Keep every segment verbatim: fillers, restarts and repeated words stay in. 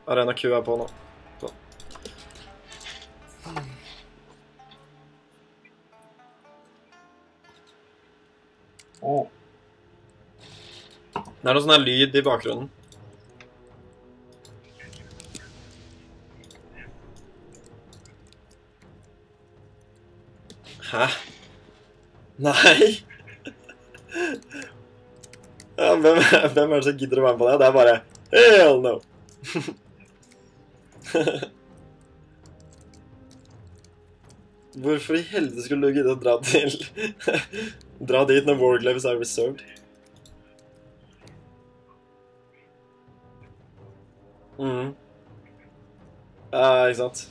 Arena Q er på nå. Så. Oh. Det er noe sånn her lyd i bakgrunnen. Hæ? Nei! Ja, hvem, hvem er det som gidder å være med på det? Det er bare hell no! Hvorfor i helvete skulle du gidde å dra til dra dit når Warglaves er reserved? Mhm. Ja, ikke sant?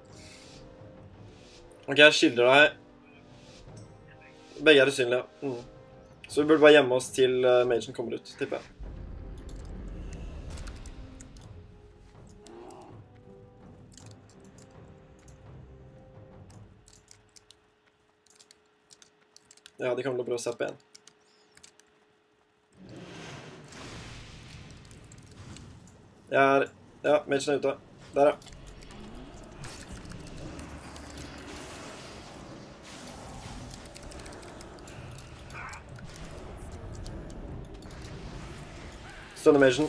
Ok, jeg skylder deg. Begge er usynlige. Mm. Så vi burde være hjemme oss til uh, Magen kommer ut, tipper jeg. Ja, de kommer til å prøve å zappe igjen. Jeg er... Ja, Magen er ute. Der, ja. Stunimation.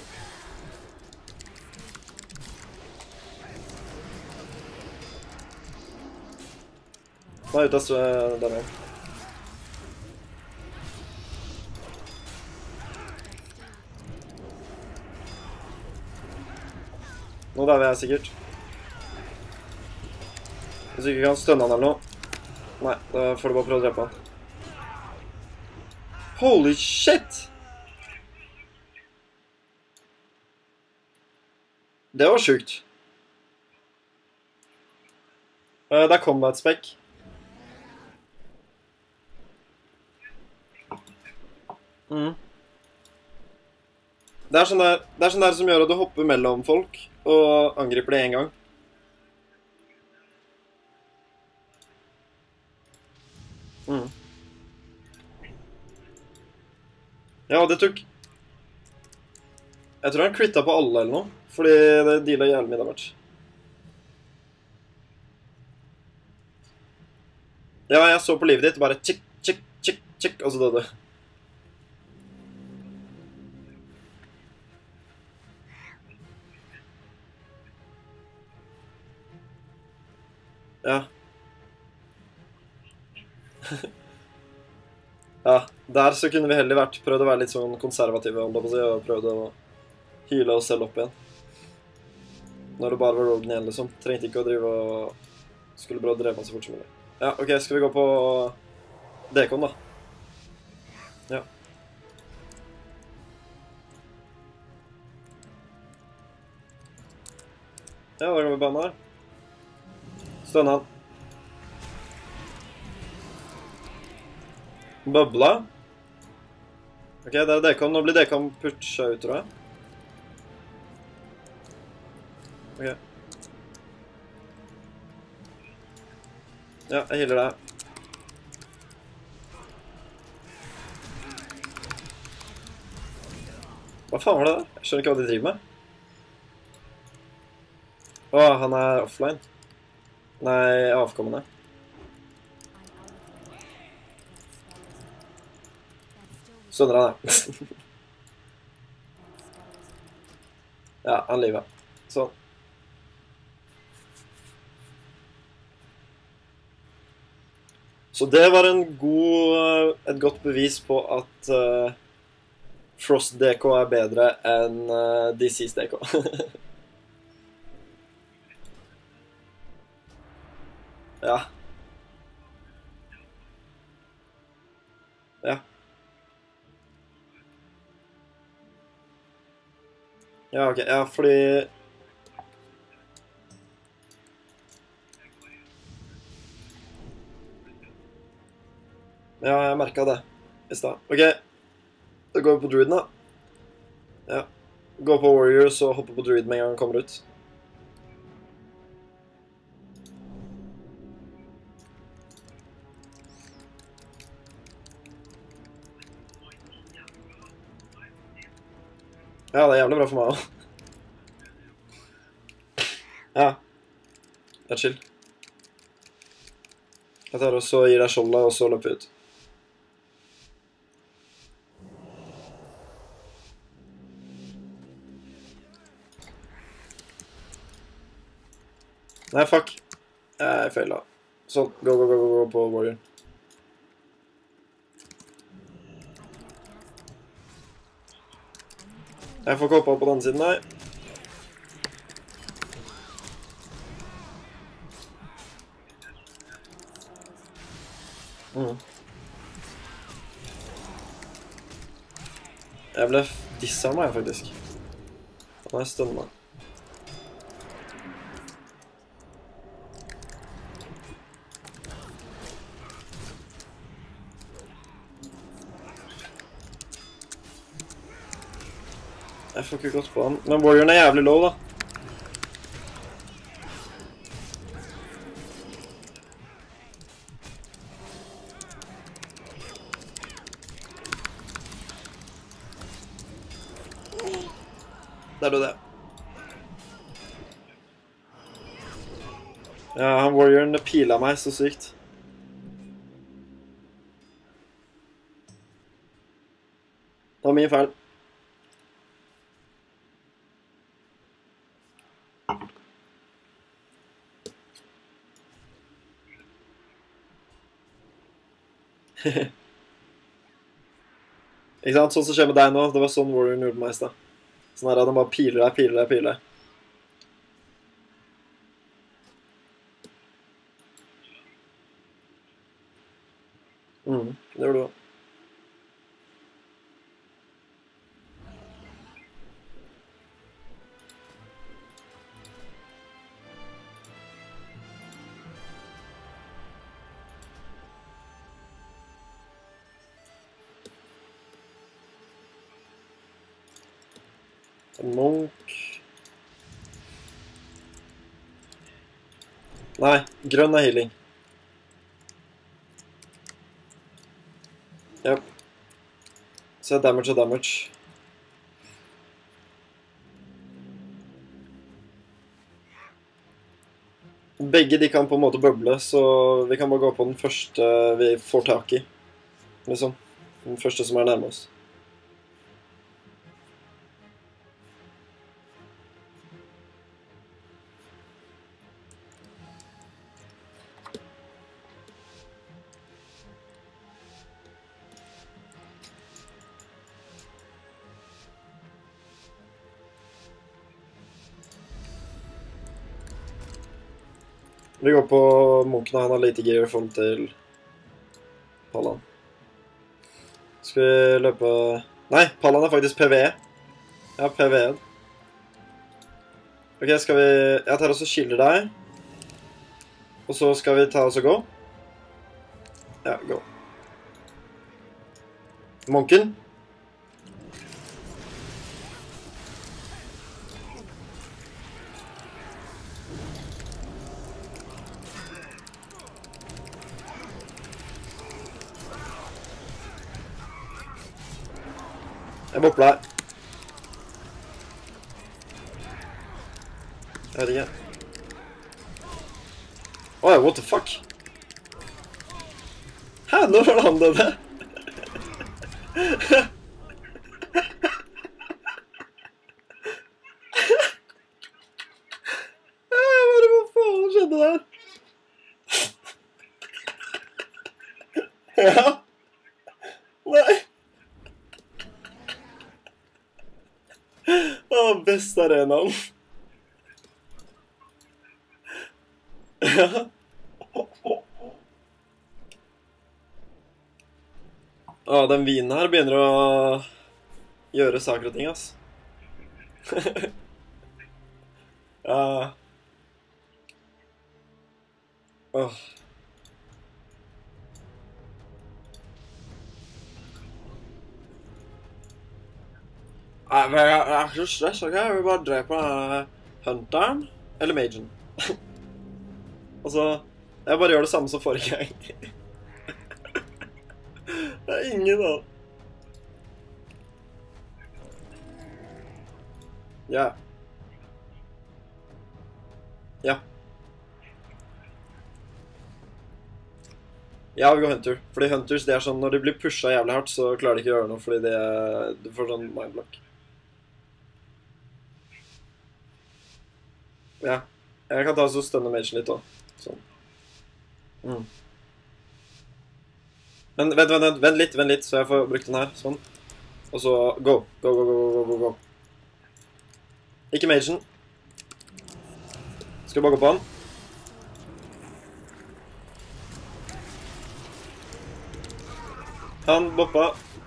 Nå er jeg ute av den igjen. Nå der er jeg sikkert. Hvis du ikke kan stønne han eller noe. Nei, da får du bare prøve å drepe han. Holy shit! Det var sjukt. Uh, det er combat spec. Mm. Det er sånn der, det er sånn der som gjør at du hopper mellom folk og angriper det en gang. Mm. Ja, det tok... Jeg tror han critta på alle eller noe. Fordi det dealet jævlig mye damage. Ja, jeg så på livet ditt, bare tjekk, tjekk, tjekk, tjekk, og så døde du. Ja. Ja, der så kunne vi heller vært prøvd å være litt sånn konservative, om det på å si, og prøvd å hyle oss selv opp igjen. Når det bare var Rogan igjen, liksom. Trengte ikke å drive og skulle bra drepe han så fort som mulig. Ja, ok, skal vi gå på D-kon da? Ja. Ja, da kan vi banne her. Stønne han. Bøbla. Ok, det er D-kon. Nå blir D-kon pusha ut, tror jeg. Ok. Ja, jeg healer deg. Hva faen var det der? Jeg skjønner ikke hva de driver med. Åh, han er offline. Nei, avkommende. Skjønner han det. Ja, han lever. Sånn. Så det var en god, et godt bevis på at uh, Frost D K er bedre enn uh, theese D K. Ja. Ja. Ja, ok. Ja, fordi... Ja, jeg merket det i sted. Ok, da går vi på druiden da. Ja, gå på warriors og hoppe på druiden med en gang han kommer ut. Ja, det er jævlig bra for meg også. Ja. Det er chill. Jeg tar også gir deg skjoldet, og så løper ut. Nei, fuck. Jeg feilet. Sånn, gå, gå, gå, gå, gå på warrior. Jeg får ikke hoppe opp på den andre siden, nei. Mm. Jeg ble disset av meg, faktisk. Da må jeg stønne meg. Jeg får ikke gått på han. Men warrioren er jævlig low, da. Der døde jeg. Ja, han warrioren pila meg så sykt. Det var mye feil. Ikke sant? Sånn som skjer med deg nå. Det var sånn warrioren gjorde meg i sted. Sånn her at han bare piler deg, piler deg, piler deg. Mm, det gjorde du også. En monk. Nei, grønn er healing. Yep. Så er damage og damage. Begge de kan på en måte bøble, så vi kan bare gå på den første vi får tak i. Liksom. Den første som er nærme oss. Vi går på Moonkin, han har lite gear i forhold til Pallan. Skal vi løpe... Nei, Pallan er faktisk P V E. Ja, P V E. Ok, skal vi... Jeg tar også skiller deg. Og så skal vi ta oss og gå. Ja, gå. Moonkin. Jeg bopper deg. Jeg vet ikke. Åh, what the fuck? Hæ, nå var det han døde. Hva faen skjedde der? Ja. Nei. Åh, best arenaen. Ja. Åh, den vinen her begynner å gjøre saker og ting, ass. Ja. Åh. Nei, men jeg er ikke så stress, ok? Jeg vil bare drepe Hunteren eller Magen. Altså, jeg bare gjør det samme som forrige gang. Det er ingen da. Ja. Ja. Ja, vi går Hunter. Fordi Hunters, det er sånn, når de blir pushet jævlig hardt, så klarer de ikke å gjøre noe, fordi det er, du får sånn mindblock. Ja. Jeg kan ta så stønne magen litt også. Sånn. Mm. Men vent, vent, vent, vent litt, vent litt, så jeg får brukt den her, sånn. Og så, go, go, go, go, go, go, go. Ikke magen. Skal bare gå på han. Han boppa.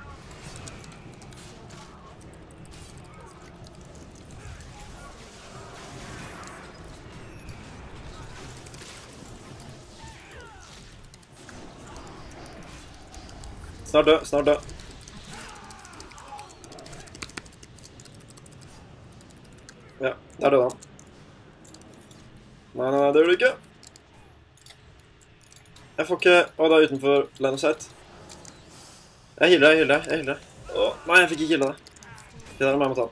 Snart død, snart død. Ja, der døde han. Nei, nei, nei, det gjør du ikke. Jeg får ikke... Å, det er utenfor line of sight. Jeg healer deg, jeg healer deg, jeg healer deg. Å, nei, jeg fikk ikke healer deg. Det der er meg må ta.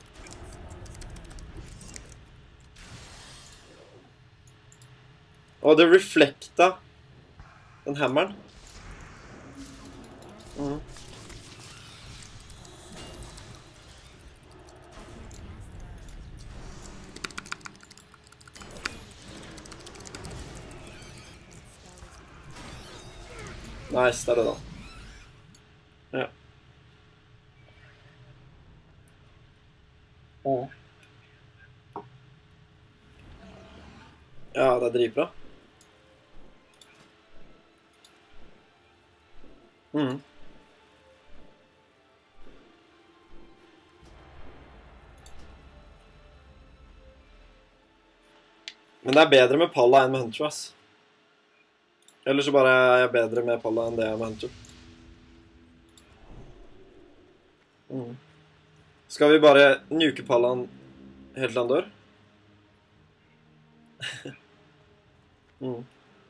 Å, det reflekta den hammeren. Mhm. Nice, der er det da. Ja. Åh. Ja, det er dritbra. Mhm. Men det er bedre med Palla enn med Hunter, ass. Eller så bare er jeg bedre med Palla enn det jeg er med Hunter. Mm. Skal vi bare nuke Pallaen helt til han dør? mm.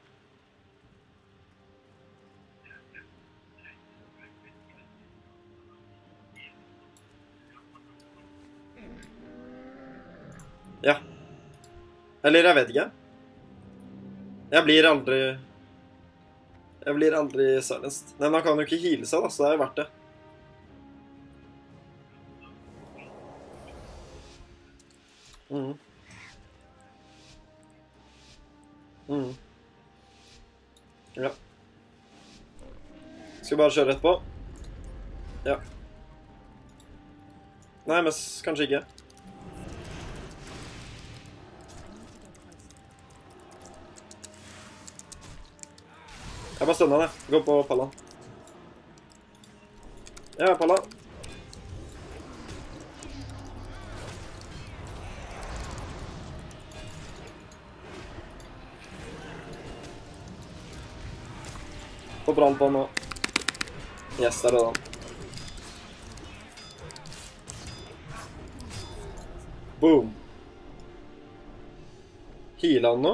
Ja. Eller jeg vet ikke. Jeg blir aldri... Jeg blir aldri silenced. Nei, man kan jo ikke heale seg da, så det er jo verdt det. Mhm. Mhm. Ja. Skal vi bare kjøre rett på? Ja. Nei, men kanskje ikke. Jeg bare stønner det. Gå på Palla. Ja, Palla. Få brann på han nå. Yes, der er det han. Boom. Healer han nå?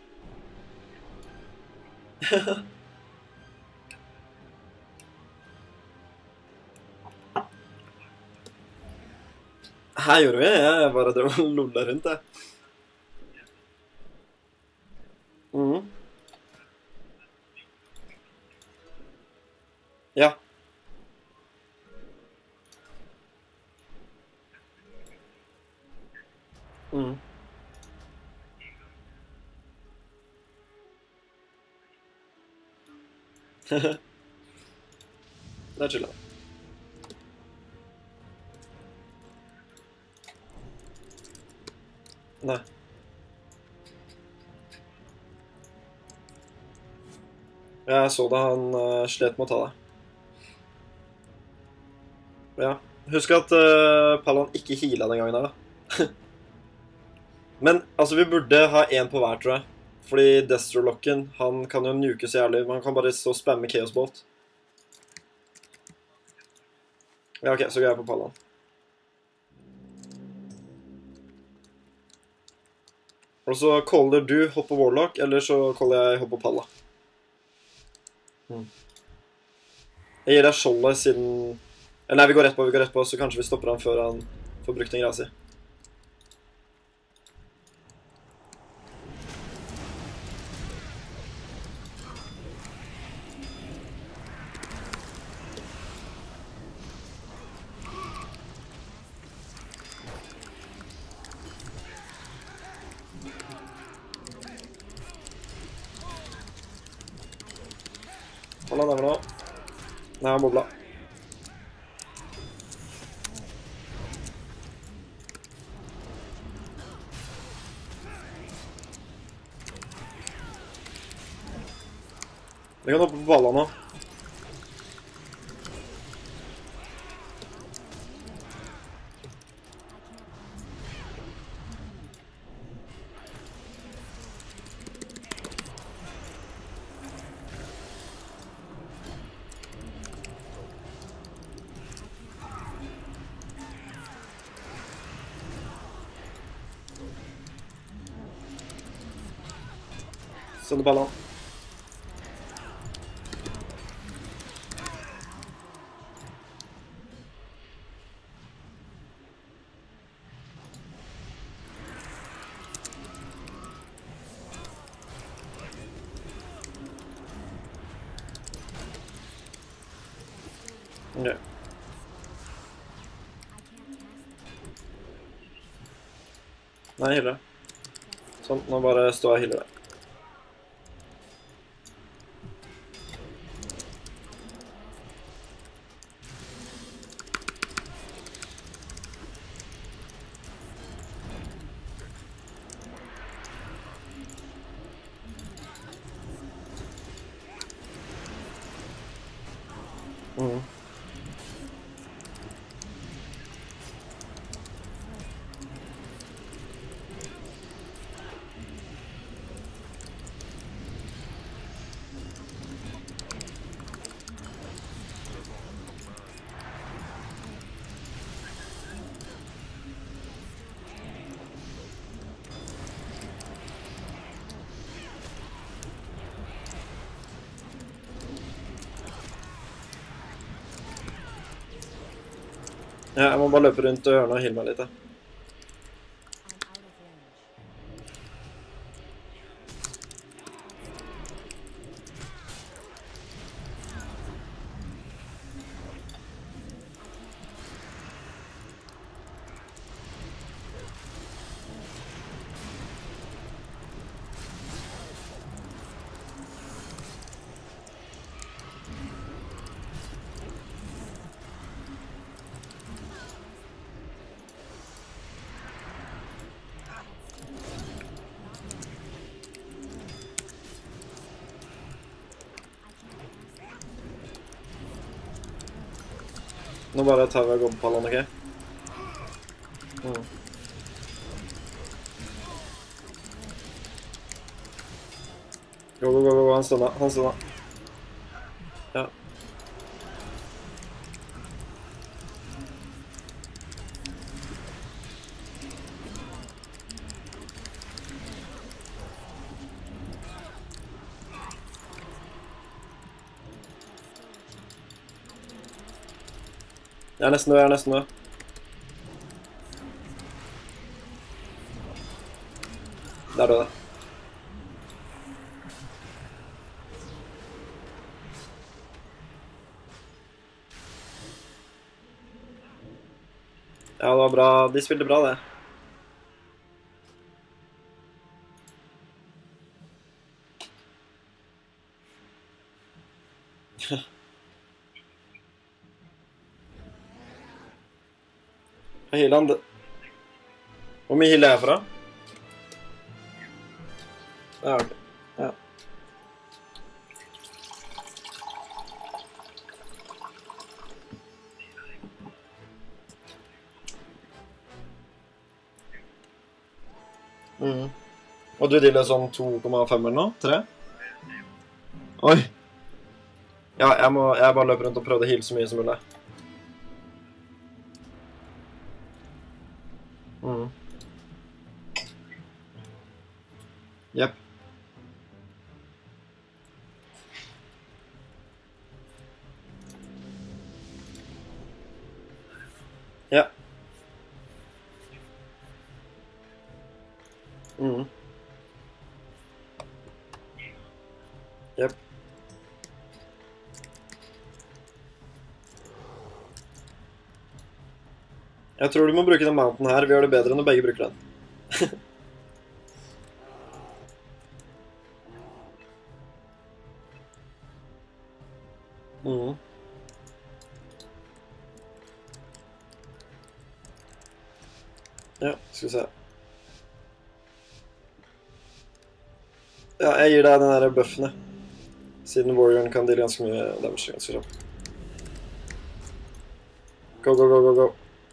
Her gjorde vi, jeg bare drev og lollet rundt det. Mhm. Ja. Mhm. Det er chill da. Nei. Jeg så det, han uh, slet med å ta det. Ja. Husk at uh, Pallan ikke healet den gangen her da. Men, altså, vi burde ha en på hver, tror jeg. Fordi Destro-locken, han kan jo nuke så jævlig, men han kan bare så spamme Chaos Bolt. Ja, ok, så går jeg på Pallan. Og så caller du hopp på Warlock, eller så caller jeg hopp på Palla. Hmm. Jeg gir deg skjoldet siden... Eller nei, vi går rett på, vi går rett på, så kanskje vi stopper han før han får brukt en greia si. Hold han over nå. Nei, han bobla. Vi kan hoppe på balla nå. Sånn balla. Ok. Nei, jeg hyller det. Sånn, nå bare står jeg og hyller det. Mhm. Ja, jeg må bare løpe rundt og hjørnet og hylle meg litt, da. Nå bare tar vi og går på pallene, ok? Mm. Gå, gå, gå, gå, han stønner, han stønner. Ja. Jeg er nesten død, jeg er nesten død. Der døde jeg. Ja, det var bra. De spilte bra, det. Jeg healer han. Hvor mye healer jeg fra? Ja, ok. Ja. Mm. Og du dealer sånn to komma fem eller noe? tre? Oi! Ja, jeg må jeg bare løper rundt og prøve å heale så mye som mulig. Mm. Jep. Ja. Mm. Jep. Jeg tror du må bruke den mounten her. Vi gjør det bedre når begge bruker den. Skal vi se. Ja, jeg gir deg den der buffene. Siden warrioren kan deale ganske mye damage ganske kjapt. Go, go, go, go, go.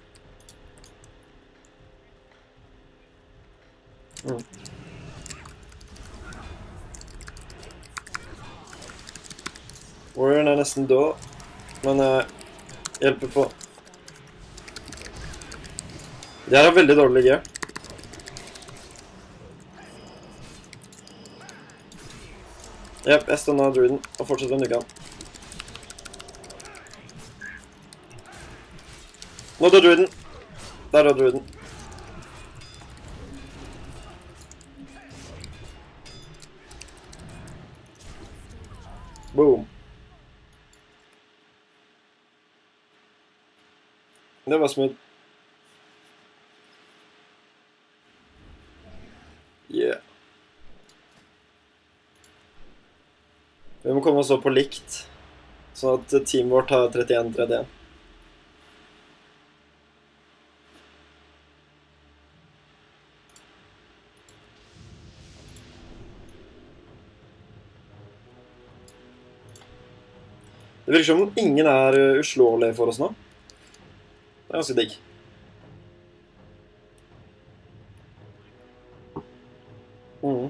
Mm. Warrioren er nesten død, men jeg hjelper på. Det her er veldig dårlig gear. Jep, jeg stunner druiden og fortsetter å nuke han. Nå dør druiden. Der dør druiden. Boom. Det var smooth. Yeah. Vi må komme oss opp på likt, sånn at teamet vårt har trettien trettien. Det virker som om ingen er uslåelige for oss nå. Det er ganske digg. Mm.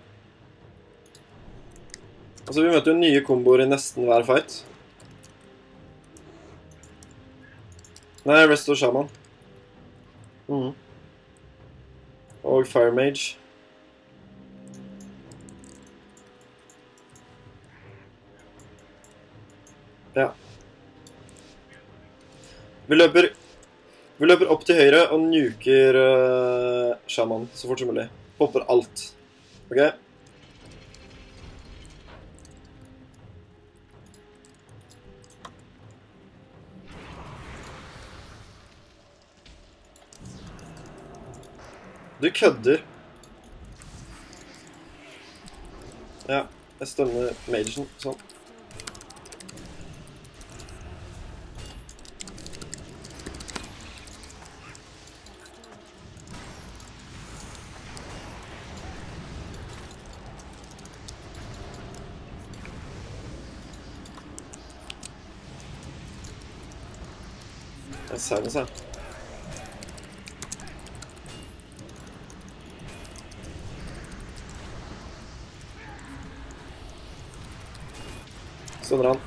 Altså, vi møter jo nye komboer i nesten hver fight. Nei, Rest og Shaman. Mm. Og Fire Mage. Ja. Vi løper, vi løper opp til høyre og nuker uh, Shaman så fort som mulig. Popper alt. Ok? Du kødder. Ja, jeg stunner magen, sånn. Jeg ser det seg. Sånn er han.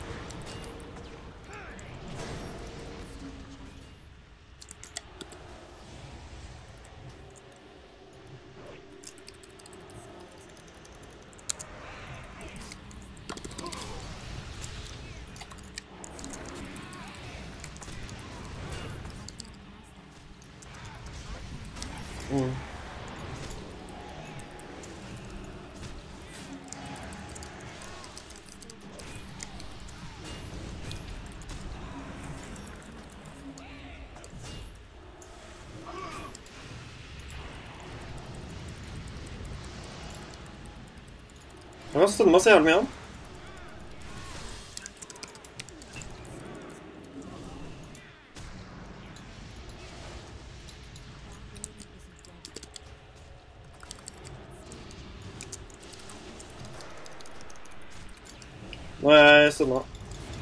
Mm. Jeg har stunnet meg så jævlig mye an. Nå er jeg stunnet.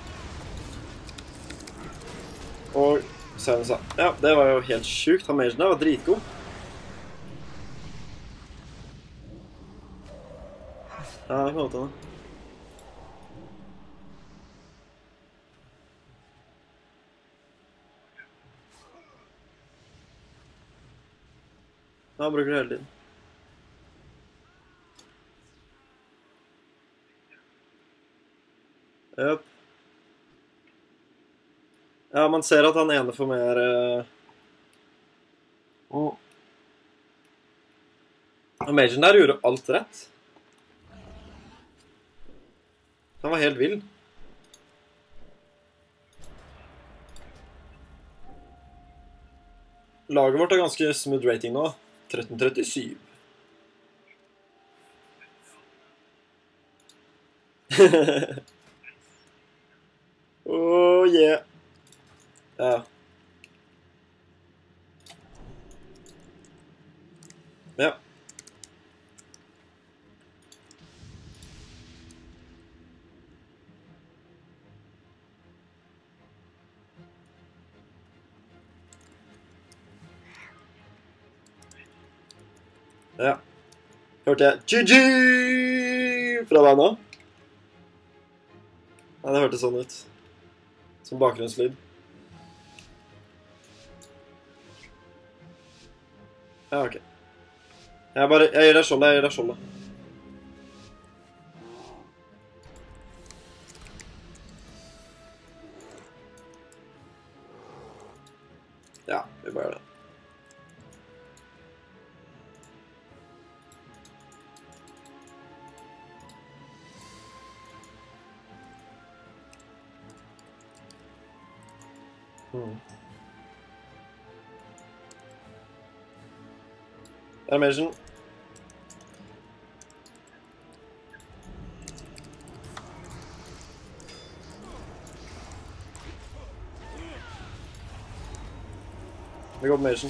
Og Silensa. Ja, det var jo helt sjukt. Han magen der var dritgod. Ja, jeg kan håpe det. Ja, han bruker det hele tiden. Jøp. Ja, man ser at han ene får mer... Uh... Oh. Og magen der gjorde alt rett. Han var helt vild. Laget vårt har ganske smooth rating nå. tretten trettisju. Oh yeah. Ja. Ja. Ja. Hørte jeg G G fra deg nå? Nei, det hørtes sånn ut. Som bakgrunnslyd. Ja, ok. Jeg bare, jeg gir deg skjoldet, jeg gir deg skjoldet. Ja, vi bare gjør det. Hmm. Animation. Vi går på Mation.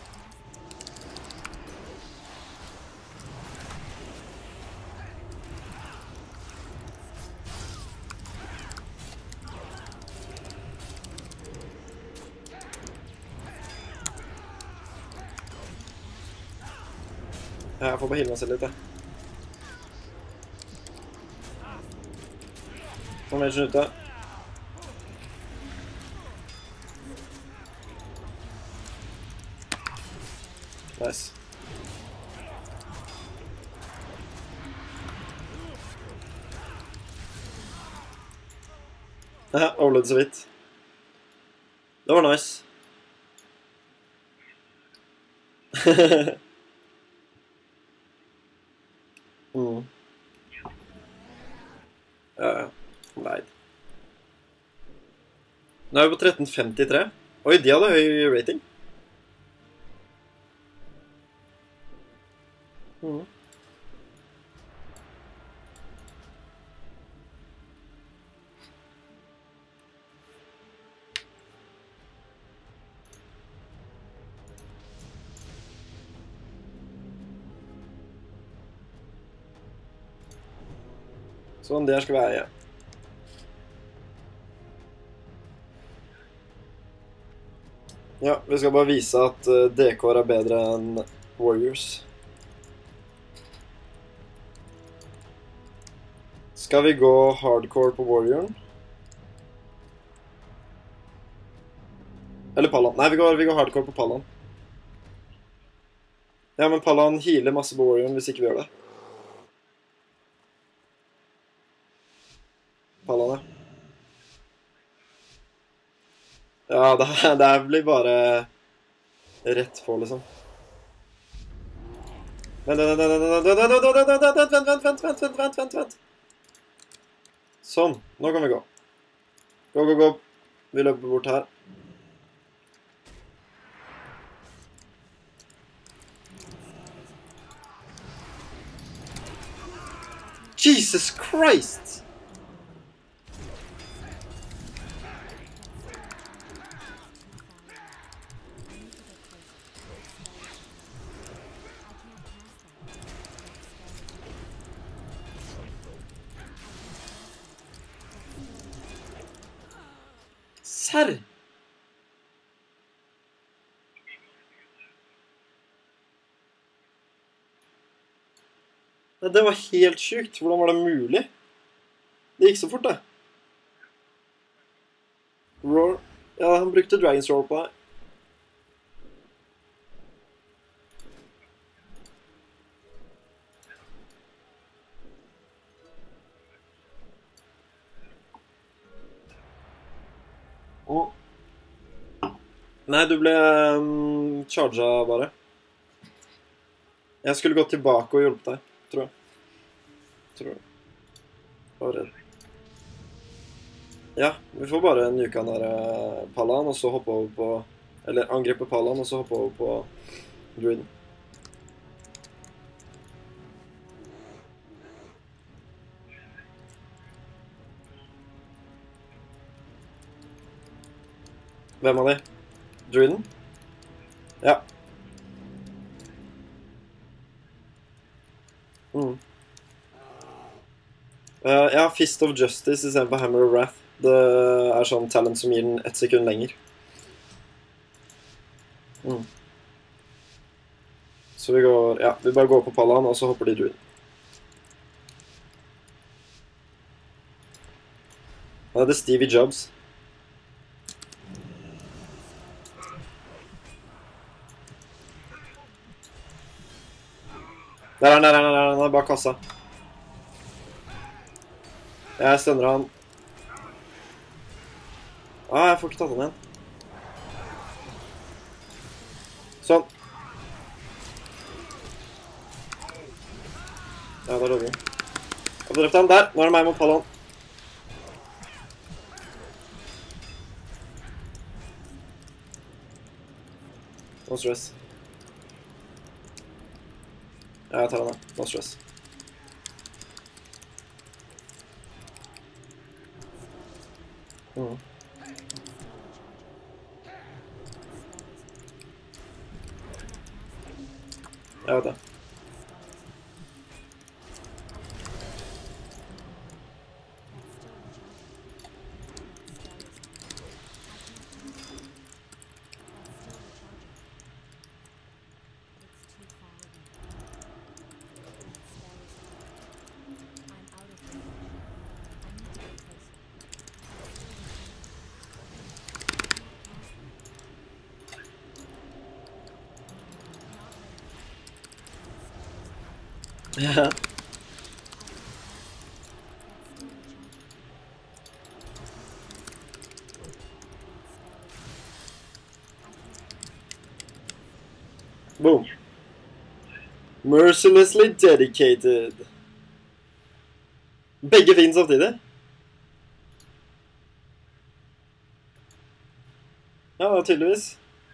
Ja, jeg får bare hile meg selv litt, jeg. Nå er Mation ute. Nice. Haha, overlevde så vidt. Det var nice. mm. Ja, ja. Nei. Nå er vi på tretten femtitre. Oi, de hadde høy rating. Mm. Sånn, der skal vi eie. Ja, vi skal bare vise at uh, D K-er er bedre enn Warriors. Skal vi gå hardcore på Warrioren? Eller Pallan? Nei, vi går, vi går hardcore på Pallan. Ja, men Pallan healer masse på Warrioren hvis ikke vi gjør det. Pallan, ja. Ja, det, det blir bare rett på, liksom. Vent, vent, vent, vent, vent, vent, vent, vent, vent, vent, vent, vent, vent, vent, vent. Sånn, nå kan vi gå. Gå, gå, gå. Vi løper bort her. Jesus Christ! Serr? Det var helt sykt. Hvordan var det mulig? Det gikk så fort, det. Roar. Ja, han brukte Dragon's Roar på deg. Oh. Nei, du ble um, charget bare. Jeg skulle gått tilbake og hjulpet deg, tror jeg. Tror jeg. Var redd. Ja, vi får bare nuke han der uh, Pallan, og så hoppe over på... Eller angripe Pallan, og så hoppe over på Druiden. Hvem av de? Druiden? Ja. Mm. Uh, ja, Fist of Justice i stedet for Hammer of Wrath. Det er sånn talent som gir den ett sekund lenger. Mm. Så vi går, ja, vi bare går på Pallaen, og så hopper de druiden. Ja, det er Stevie Jobs. Der er han, der er han, der er han, bak kassa. Jeg stønner han. Ah, jeg får ikke tatt han igjen. Sånn. Ja, der lå vi. Jeg får drept han. Der, nå er det meg mot Pallon. No stress. Ja, jeg tar han da. No stress. Mm. Jeg vet det. Ja. Boom. Mercilessly dedicated. Begge finnes samtidig. Ja, da tydeligvis.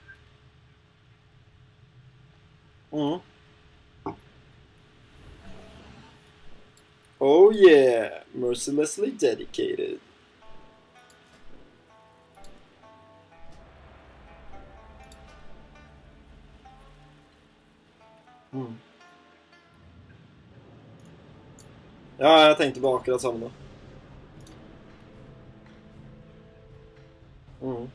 Mhm. Oh yeah, mercilessly dedicated. Mm. Ja, jeg tenkte på akkurat samme da. Mm.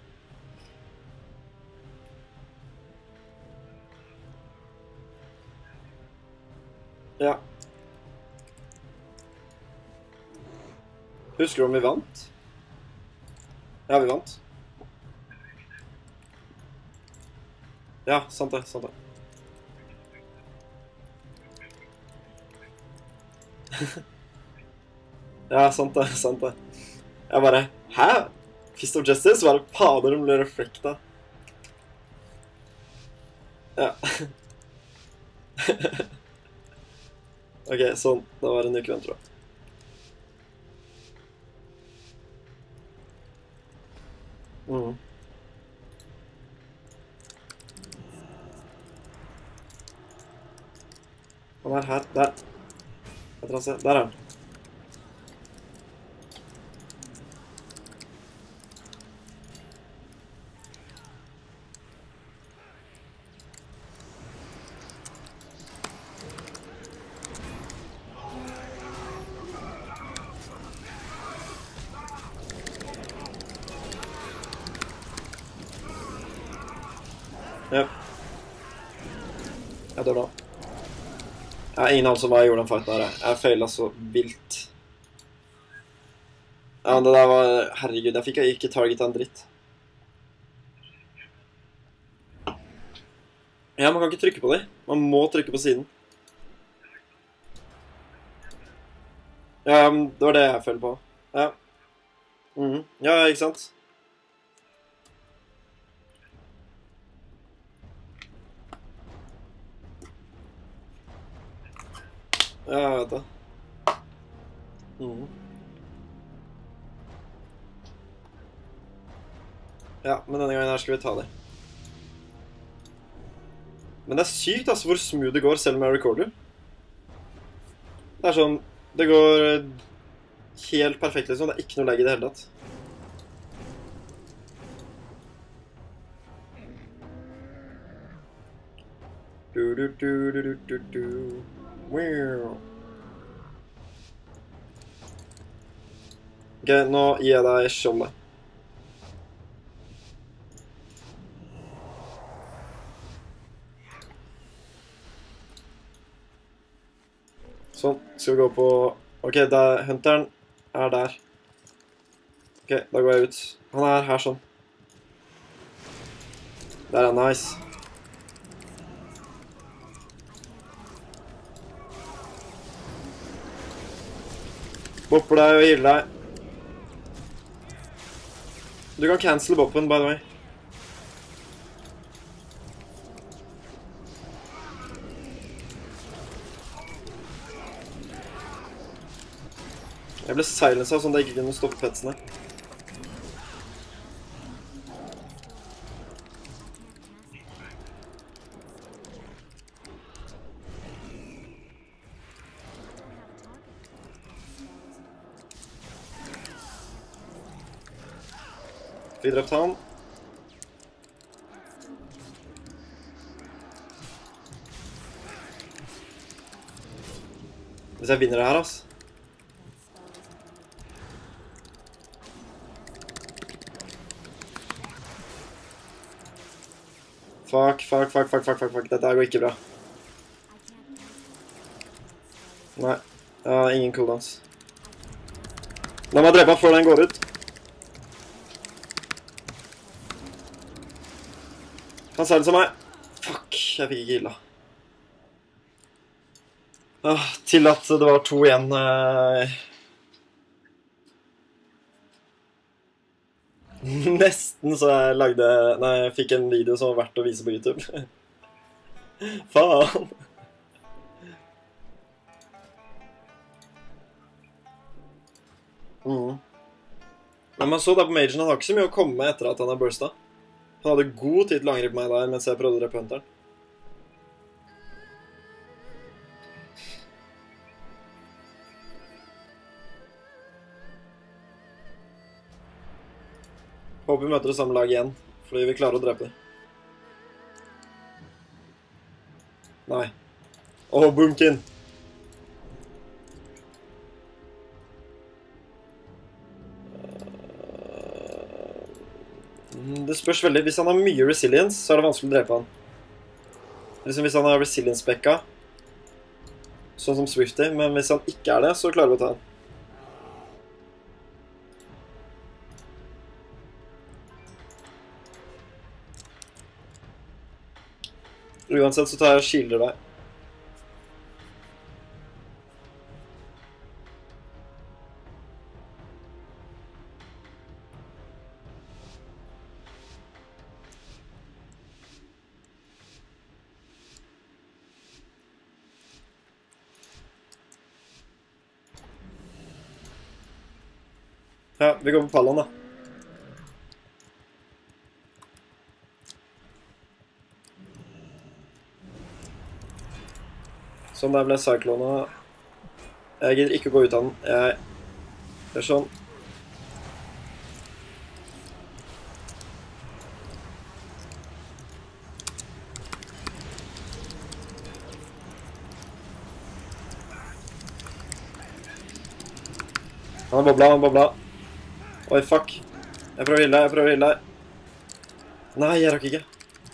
Ja. Husker du om vi vant? Ja, vi vant. Ja, sant det, sant det. Ja, sant det, sant det. Jeg bare, hæ? Fist of Justice? Hva er det fader som ble reflekta? Ja. Ok, sånn. Det var en uke vent, tror jeg. Mm. Han er her, der. Jeg tror han ser, der er han. Ja. Jeg dør nå. Jeg har ingen anelse om hva jeg gjorde den fighten her. Jeg feilet så vilt. Ja, det der var... Herregud, jeg fikk ikke target en dritt. Ja, man kan ikke trykke på dem. Man må trykke på siden. Ja, det var det jeg følte på. Ja. Mhm. Ja, ikke sant? Ja, jeg vet det. Mhm. Ja, men denne gangen her skal vi ta det. Men det er sykt altså hvor smooth det går selv om jeg recorder. Det er sånn, det går helt perfekt liksom, det er ikke noe lag i det hele tatt. Du, du, du, du, du, du, du. Wow. Ok, nå gir jeg deg skjoldet. Sånn, skal vi gå på... Ok, der, hunteren er der. Ok, da går jeg ut. Han er her sånn. Der er nice. Bopper deg og healer deg. Du kan cancel boppen, by the way. Jeg ble silenset sånn at jeg ikke kunne stoppe petsene. Vi drept han. Hvis jeg vinner det her, ass. Fuck, fuck, fuck, fuck, fuck, fuck, fuck. Dette går ikke bra. Nei, jeg har ingen cooldowns. La meg drepe han før den går ut. Han silenser meg. Fuck, jeg fikk ikke illa. Åh, til at det var to igjen. Nesten så jeg lagde... Nei, jeg fikk en video som var verdt å vise på YouTube. Faen. Mm. Men man så da på Magen, han har ikke så mye å komme med etter at han har bursta. Han hadde god tid til å angripe meg der mens jeg prøvde å drepe hunteren. Håper vi møter det samme lag igjen, fordi vi klarer å drepe dem. Nei. Åh, Moonkin! Det spørs veldig. Hvis han har mye resilience, så er det vanskelig å drepe han. Liksom hvis han har resilience-spekka, sånn som Swifty, men hvis han ikke er det, så klarer vi å ta han. Uansett så tar jeg og shielder deg. Ja, vi går på pallen da. Sånn, der ble cyclona. Jeg gidder ikke å gå ut av den. Jeg gjør sånn. Han har bobla, han har bobla. Oi, fuck. Jeg prøver å hille, jeg prøver å hille. Nei, jeg rakk ikke.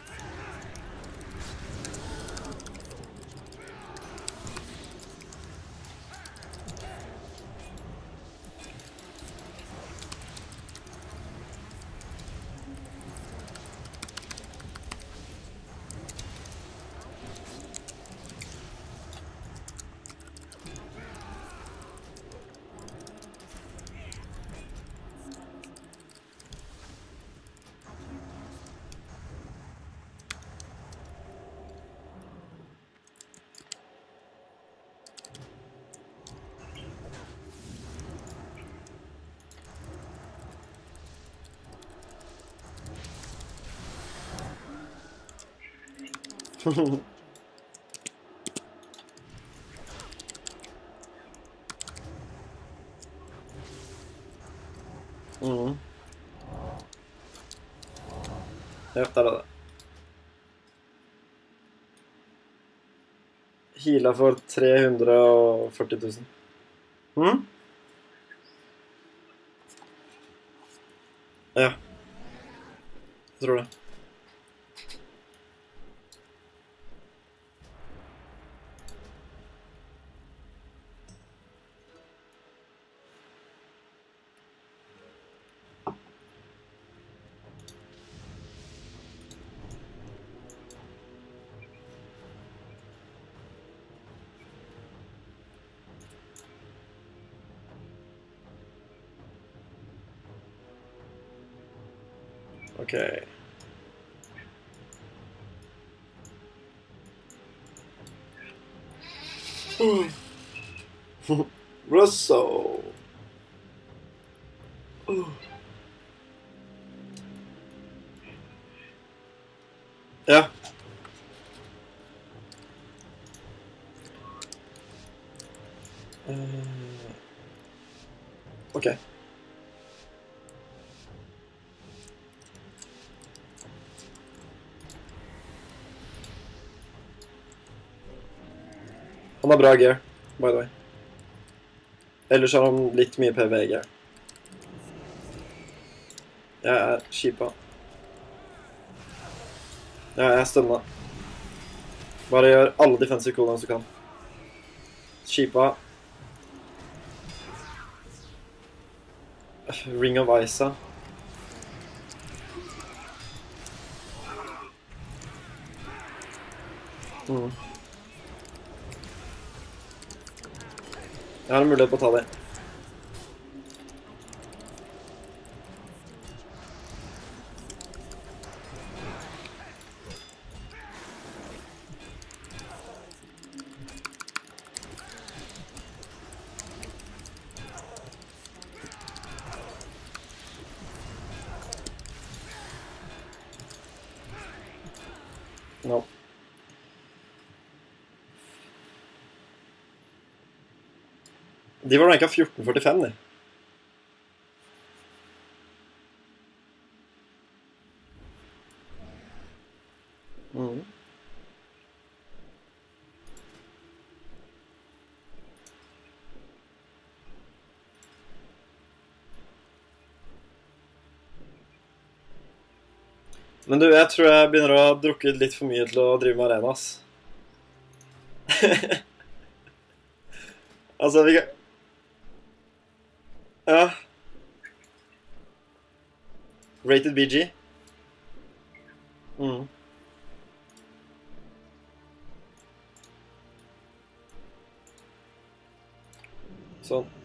mm. Ja, der er det. Heala for tre hundre og førti tusen. Hm? Ja. Jeg tror det. Okay. Russo. Ja. Uh, ok. Han har bra gear, by the way. Ellers har han litt mye P V-gear. Jeg er kjipa. Ja, jeg er stønna. Bare gjør alle defensive cooldowns du kan. Kjipa. Ring of Isa. Mm. Jeg har en mulighet på å ta det. No. De var ranket fjorten førtifem, de. Mm. Men du, jeg tror jeg begynner å ha drukket litt for mye til å drive med arena, ass. Altså, vi kan... Ja. Rated B G. Mm. Sånn.